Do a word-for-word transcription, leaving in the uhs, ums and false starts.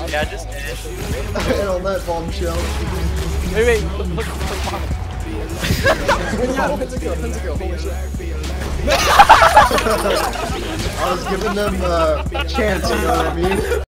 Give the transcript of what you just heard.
Yeah, just did. And on that bombshell. Wait, wait, look, look, look behind. Yeah, Pentakill, Pentakill, holy shit. I was giving them uh, a chance, you know what I mean?